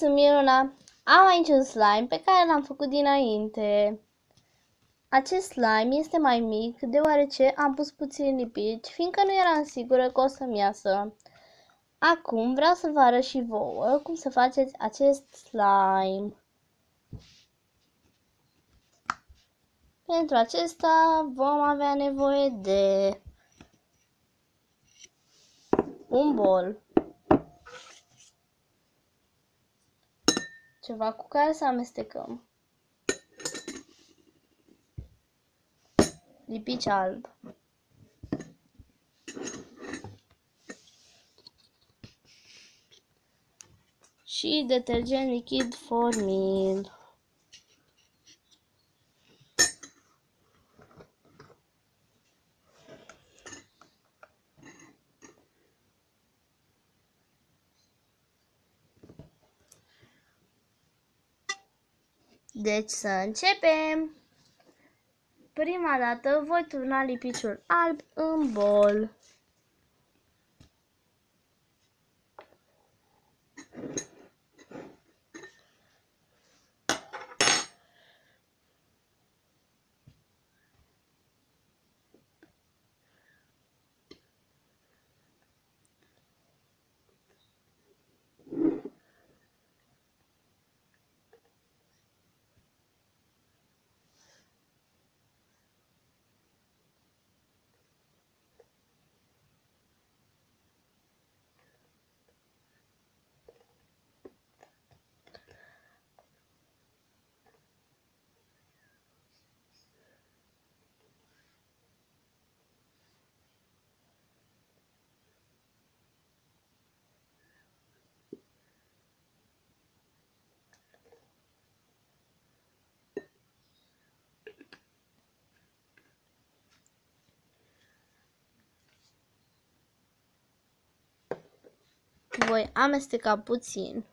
sunt Miruna. Am aici un slime pe care l-am făcut dinainte. Acest slime este mai mic deoarece am pus puțin lipici, fiindcă nu eram sigură că o să-mi iasă. Acum vreau să vă arăt și vouă cum să faceți acest slime. Pentru acesta vom avea nevoie de un bol, ceva cu care să amestecăm, lipici alb, și detergent lichid Formil. Deci să începem! Prima dată voi turna lipiciul alb în bol. Voi amesteca puțin.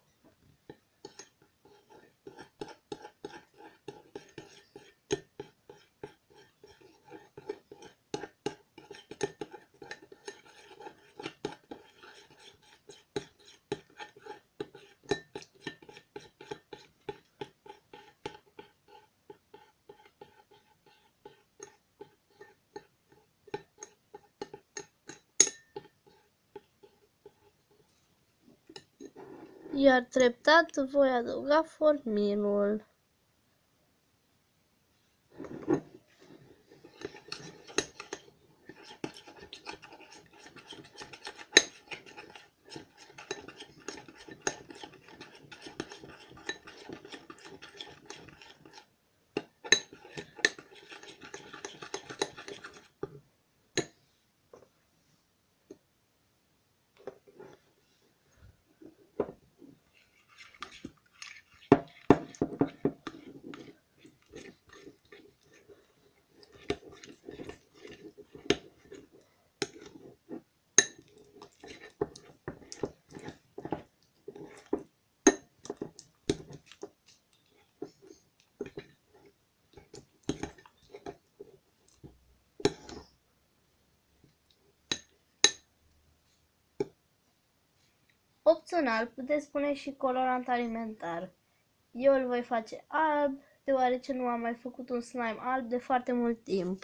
Iar treptat voi adăuga formilul. Opțional puteți pune și colorant alimentar. Eu îl voi face alb, deoarece nu am mai făcut un slime alb de foarte mult timp.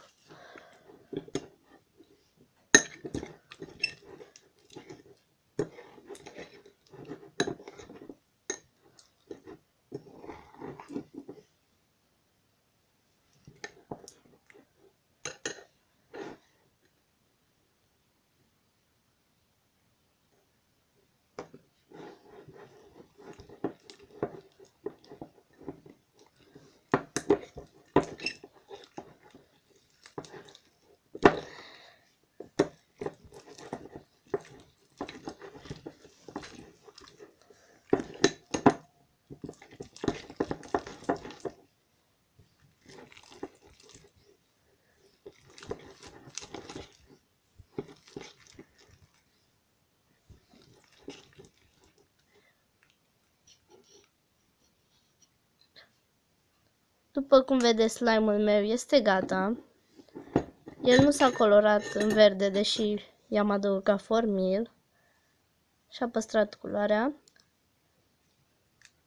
După cum vedeți, slime-ul meu este gata. El nu s-a colorat în verde, deși i-am adăugat formil și a păstrat culoarea.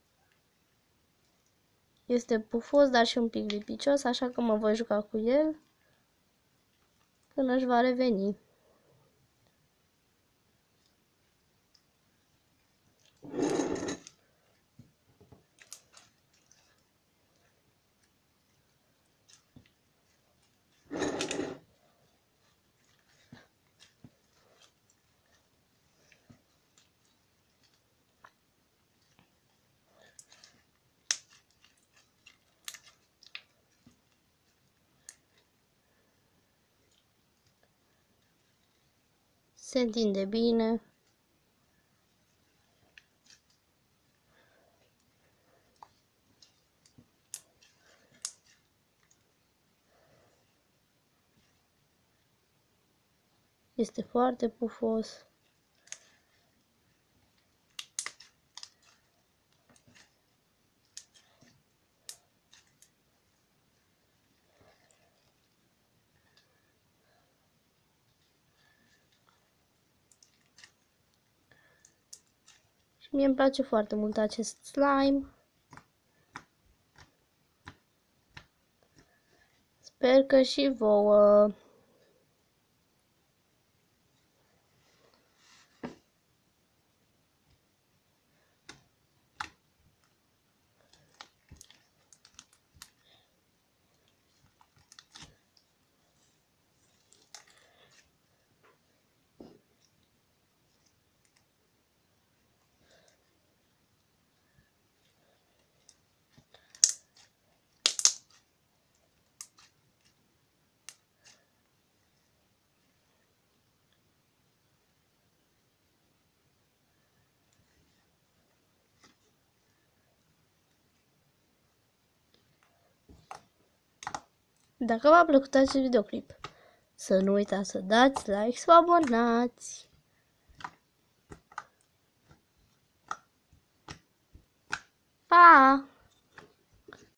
Este pufos, dar și un pic lipicios, așa că mă voi juca cu el până își va reveni. Se întinde bine. Este foarte pufos. Și mie îmi place foarte mult acest slime. Sper că și vouă. Dacă v-a plăcut acest videoclip, să nu uitați să dați like, să vă abonați. Pa!